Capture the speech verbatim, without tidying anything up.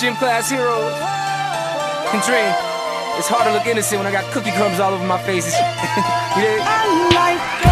gym class heroes. And Dream, it's hard to look innocent when I got cookie crumbs all over my face. You dig? I like